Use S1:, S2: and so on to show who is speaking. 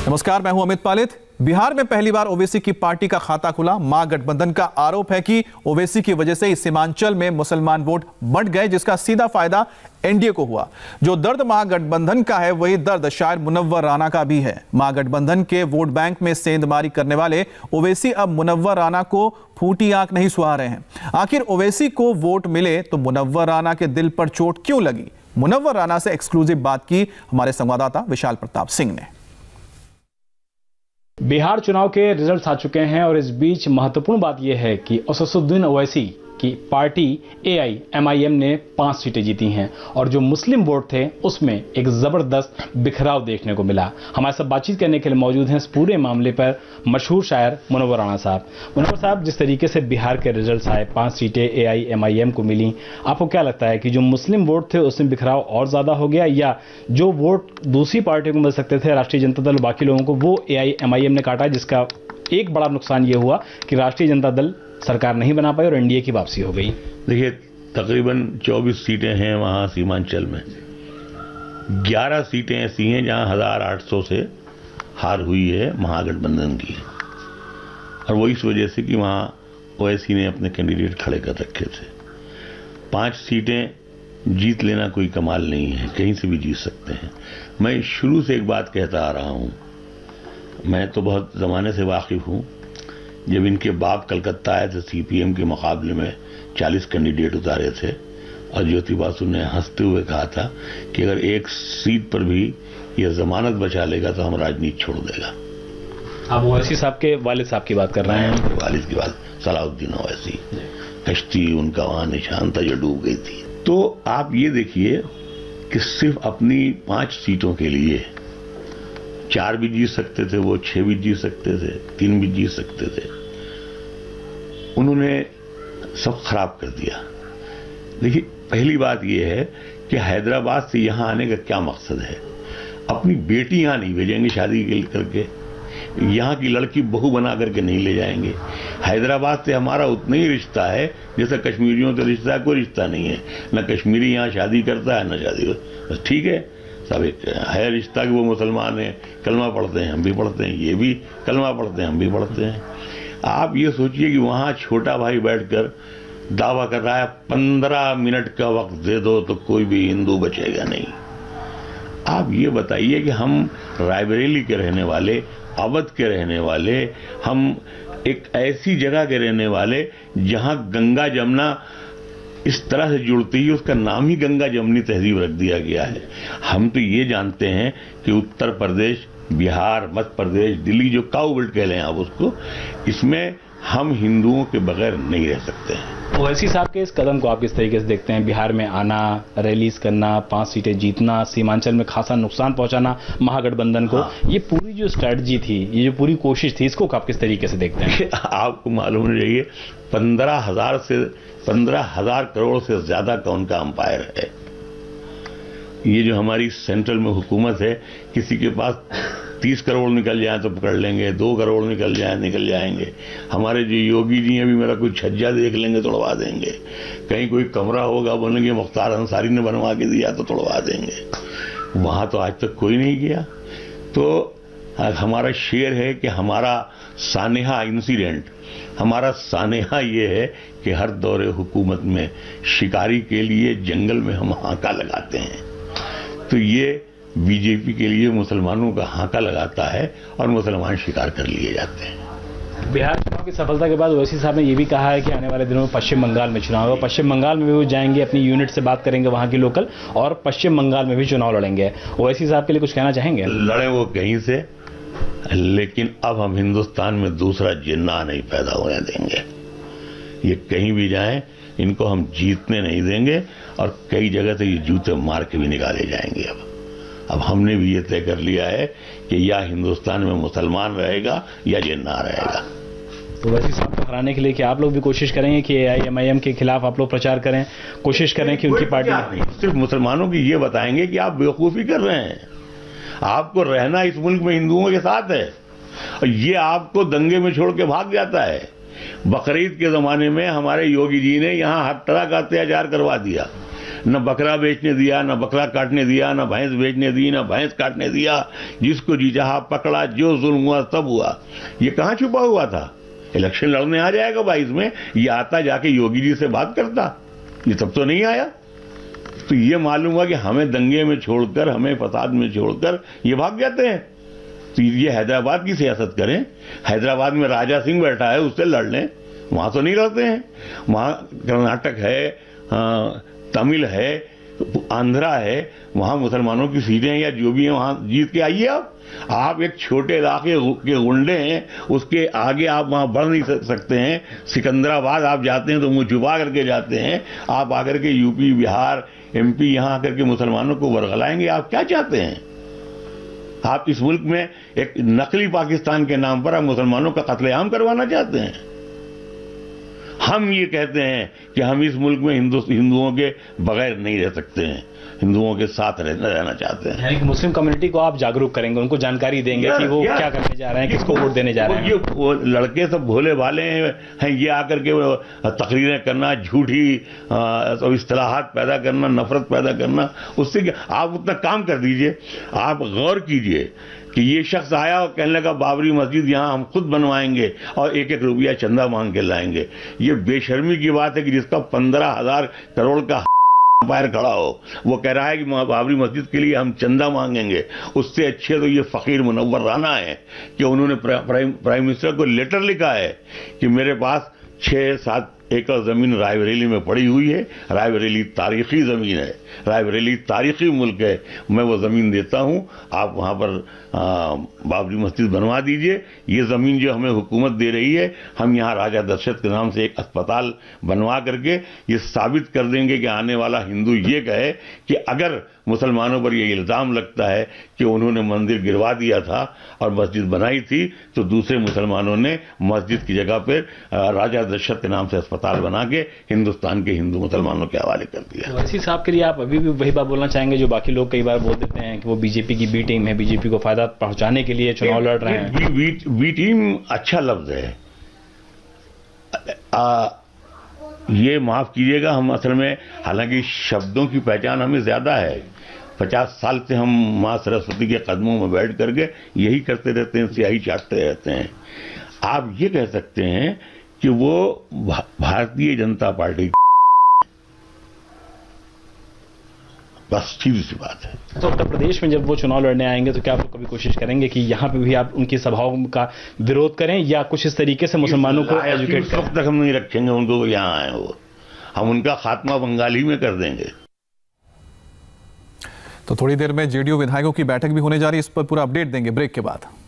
S1: नमस्कार, मैं हूं अमित पालित। बिहार में पहली बार ओवैसी की पार्टी का खाता खुला। महागठबंधन का आरोप है कि ओवैसी की वजह से इस सीमांचल में मुसलमान वोट बढ़ गए, जिसका सीधा फायदा एनडीए को हुआ। जो दर्द महागठबंधन का है, वही दर्द शायद मुनव्वर राना का भी है। महागठबंधन के वोट बैंक में सेंधमारी करने वाले ओवैसी अब मुनव्वर राना को फूटी आंख नहीं सुहा रहे हैं। आखिर ओवैसी को वोट मिले तो मुनव्वर राना के दिल पर चोट क्यों लगी? मुनव्वर राना से एक्सक्लूसिव बात की हमारे संवाददाता विशाल प्रताप सिंह ने।
S2: बिहार चुनाव के रिजल्ट्स आ चुके हैं और इस बीच महत्वपूर्ण बात यह है कि असदुद्दीन ओवैसी की पार्टी एआईएमआईएम ने 5 सीटें जीती हैं और जो मुस्लिम वोट थे उसमें एक जबरदस्त बिखराव देखने को मिला। हमारे साथ बातचीत करने के लिए मौजूद हैं इस पूरे मामले पर मशहूर शायर मुनव्वर राना साहब। मुनव्वर साहब, जिस तरीके से बिहार के रिजल्ट्स आए, 5 सीटें एआईएमआईएम को मिली, आपको क्या लगता है कि जो मुस्लिम वोट थे उसमें बिखराव और ज्यादा हो गया, या जो वोट दूसरी पार्टी को मिल सकते थे, राष्ट्रीय जनता दल, बाकी लोगों को, वो एआईएमआईएम ने काटा, जिसका एक बड़ा नुकसान ये हुआ कि राष्ट्रीय जनता दल सरकार नहीं बना पाई और एनडीए की वापसी हो गई?
S3: देखिए, तकरीबन 24 सीटें हैं वहां सीमांचल में। 11 सीटें ऐसी हैं जहां 1800 से हार हुई है महागठबंधन की, और वो इस वजह से कि वहां ओवैसी ने अपने कैंडिडेट खड़े कर रखे थे। 5 सीटें जीत लेना कोई कमाल नहीं है, कहीं से भी जीत सकते हैं। मैं शुरू से एक बात कहता आ रहा हूं, मैं तो बहुत जमाने से वाकिफ हूं। जब इनके बाप कलकत्ता आए थे, सीपीएम के मुकाबले में 40 कैंडिडेट उतारे थे, और ज्योति बासु ने हंसते हुए कहा था कि अगर एक सीट पर भी यह जमानत बचा लेगा तो हम राजनीति छोड़ देगा।
S2: आप ओवैसी साहब के वालिद साहब की बात कर रहे हैं?
S3: वालिद की बात, सलाउद्दीन ओवैसी। कश्ती उनका वहां निशान था जो डूब गई थी। तो आप ये देखिए कि सिर्फ अपनी 5 सीटों के लिए 4 भी जीत सकते थे वो, 6 भी जीत सकते थे, 3 भी जीत सकते थे। उन्होंने सब खराब कर दिया। देखिए, पहली बात यह है कि हैदराबाद से यहां आने का क्या मकसद है? अपनी बेटी यहां नहीं भेजेंगे शादी करके, यहां की लड़की बहू बना करके नहीं ले जाएंगे। हैदराबाद से हमारा उतना ही रिश्ता है जैसा कश्मीरियों से रिश्ता है, कोई रिश्ता नहीं है। न कश्मीरी यहां शादी करता है, न शादी, बस ठीक है, सब एक है रिश्ता कि वो मुसलमान है, कलमा पढ़ते हैं, हम भी पढ़ते हैं, ये भी कलमा पढ़ते हैं, हम भी पढ़ते हैं। आप ये सोचिए कि वहां छोटा भाई बैठकर दावा कर रहा है 15 मिनट का वक्त दे दो तो कोई भी हिंदू बचेगा नहीं। आप ये बताइए कि हम रायबरेली के रहने वाले, अवध के रहने वाले, हम एक ऐसी जगह के रहने वाले जहां गंगा जमुना इस तरह से जुड़ती है, उसका नाम ही गंगा जमनी तहजीब रख दिया गया है। हम तो ये जानते हैं कि उत्तर प्रदेश, बिहार, मध्य प्रदेश, दिल्ली, जो काऊ बेल्ट कह लें आप उसको, इसमें हम हिंदुओं के बगैर नहीं रह सकते हैं।
S2: ओवैसी साहब के इस कदम को आप किस तरीके से देखते हैं? बिहार में आना, रैलीज करना, 5 सीटें जीतना, सीमांचल में खासा नुकसान पहुंचाना महागठबंधन को, ये पूरी जो स्ट्रेटजी थी, ये जो पूरी कोशिश थी, इसको आप किस तरीके से देखते हैं?
S3: आपको मालूम होना चाहिए 15,000 करोड़ से ज्यादा का उनका अंपायर है। ये जो हमारी सेंट्रल में हुकूमत है, किसी के पास 30 करोड़ निकल जाए तो पकड़ लेंगे, 2 करोड़ निकल जाएंगे। हमारे जो योगी जी हैं, अभी मेरा कोई छज्जा देख लेंगे तोड़वा देंगे। कहीं कोई कमरा होगा, बोलेंगे मुख्तार अंसारी ने बनवा के दिया तो तोड़वा देंगे। वहां तो आज तक कोई नहीं गया। तो हमारा शेर है कि हमारा सानेहा इंसिडेंट, हमारा सानेहा ये है कि हर दौरे हुकूमत में शिकारी के लिए जंगल में हम हाका लगाते हैं। तो ये बीजेपी के लिए मुसलमानों का हाका लगाता है और मुसलमान शिकार कर लिए जाते हैं।
S2: बिहार चुनाव की सफलता के बाद ओवैसी साहब ने यह भी कहा है कि आने वाले दिनों में पश्चिम बंगाल में चुनाव होगा। पश्चिम बंगाल में भी वो जाएंगे, अपनी यूनिट से बात करेंगे वहां की लोकल, और पश्चिम बंगाल में भी चुनाव लड़ेंगे। ओवैसी साहब के लिए कुछ कहना चाहेंगे?
S3: लड़े वो कहीं से, लेकिन अब हम हिंदुस्तान में दूसरा जिन्ना नहीं पैदा होने देंगे। ये कहीं भी जाएं, इनको हम जीतने नहीं देंगे, और कई जगह से ये जूते मार के भी निकाले जाएंगे। अब हमने भी ये तय कर लिया है कि या हिंदुस्तान में मुसलमान रहेगा या जिन्ना रहेगा।
S2: तो ओवैसी साहब को हराने के लिए कि आप लोग भी कोशिश करेंगे कि एआईएमआईएम के खिलाफ आप लोग प्रचार करें, कोशिश करें कि उनकी पार्टी
S3: नहीं, सिर्फ मुसलमानों की ये बताएंगे कि आप बेवकूफी कर रहे हैं। आपको रहना इस मुल्क में हिंदुओं के साथ है, और ये आपको दंगे में छोड़ के भाग जाता है। बकरीद के जमाने में हमारे योगी जी ने यहां हर तरह का अत्याचार करवा दिया। न बकरा बेचने दिया, न बकरा काटने दिया, न भैंस बेचने दी, न भैंस काटने दिया। जिसको जी चाहा पकड़ा, जो जुल्म हुआ सब हुआ। ये कहां छुपा हुआ था? इलेक्शन लड़ने आ जाएगा 22 में, ये आता जाके योगी जी से बात करता, ये तब तो नहीं आया। तो ये मालूम हुआ कि हमें दंगे में छोड़कर, हमें फसाद में छोड़कर ये भाग जाते हैं। तो ये हैदराबाद की सियासत करें। हैदराबाद में राजा सिंह बैठा है, उससे लड़ लें। वहां तो नहीं लड़ते हैं। वहां कर्नाटक है, तमिल है, आंध्रा है, वहां मुसलमानों की सीटें या जो भी है वहां जीत के आइए। आप एक छोटे इलाके के गुंडे हैं, उसके आगे आप वहां बढ़ नहीं सकते हैं। सिकंदराबाद आप जाते हैं तो मुंह छुपा करके जाते हैं। आप आकर के यूपी, बिहार, एमपी यहां आकर के मुसलमानों को वर्गलाएंगे। आप क्या चाहते हैं? आप इस मुल्क में एक नकली पाकिस्तान के नाम पर आप मुसलमानों का कत्लेआम करवाना चाहते हैं। हम ये कहते हैं कि हम इस मुल्क में हिंदुओं के बगैर नहीं रह सकते हैं, हिंदुओं के साथ रहना चाहते हैं।
S2: यानी कि मुस्लिम कम्युनिटी को आप जागरूक करेंगे, उनको जानकारी देंगे कि वो क्या करने जा रहे हैं, किसको वोट देने जा रहे हैं।
S3: वो लड़के सब भोले भाले हैं, ये आकर के तकरीरें करना, झूठी इस्तिलाहात पैदा करना, नफरत पैदा करना, उससे आप उतना काम कर दीजिए। आप गौर कीजिए कि ये शख्स आया और कहने लगा बाबरी मस्जिद यहां हम खुद बनवाएंगे और 1-1 रुपया चंदा मांग के लाएंगे। ये बेशर्मी की बात है कि जिसका 15,000 करोड़ का पैर खड़ा हो, वो कह रहा है कि बाबरी मस्जिद के लिए हम चंदा मांगेंगे। उससे अच्छे तो ये फकीर मुनव्वर राना है कि उन्होंने प्राइम मिनिस्टर को लेटर लिखा है कि मेरे पास 6-7 एकड़ जमीन रायबरेली में पड़ी हुई है। रायबरेली तारीखी जमीन है, रायबरेली तारीखी मुल्क है, मैं वो जमीन देता हूं, आप वहां पर बाबरी मस्जिद बनवा दीजिए। ये जमीन जो हमें हुकूमत दे रही है, हम यहां राजा दशरथ के नाम से एक अस्पताल बनवा करके ये साबित कर देंगे कि आने वाला हिंदू ये कहे कि अगर मुसलमानों पर यह इल्जाम लगता है कि उन्होंने मंदिर गिरवा दिया था और मस्जिद बनाई थी, तो दूसरे मुसलमानों ने मस्जिद की जगह पर राजा दशरथ के नाम से अस्पताल बना के हिंदुस्तान के हिंदू मुसलमानों के हवाले कर दिया।
S2: वैसी साहब के लिए आप अभी भी वही बात बोलना चाहेंगे जो बाकी लोग कई बार बोल देते हैं कि वो बीजेपी की बी टीम है, बीजेपी को फायदा पहुंचाने के लिए चुनाव लड़ रहे हैं?
S3: बी टीम अच्छा लफ्ज है। ये माफ कीजिएगा, हम असल में हालांकि शब्दों की पहचान हमें ज्यादा है। 50 साल से हम मां सरस्वती के कदमों में बैठ करके यही करते रहते हैं, स्याही चाटते रहते हैं। आप ये कह सकते हैं कि वो भारतीय जनता पार्टी, बस सीधी सी बात है।
S2: तो उत्तर प्रदेश में जब वो चुनाव लड़ने आएंगे तो क्या आप कभी कोशिश करेंगे कि यहाँ पे भी आप उनकी सभाओं का विरोध करें या कुछ इस तरीके से मुसलमानों को एजुकेट करें?
S3: तब तक हम नहीं रखेंगे उनको यहाँ आए, वो हम उनका खात्मा बंगाली में कर देंगे।
S1: तो थोड़ी देर में जेडीयू विधायकों की बैठक भी होने जा रही है, इस पर पूरा अपडेट देंगे ब्रेक के बाद।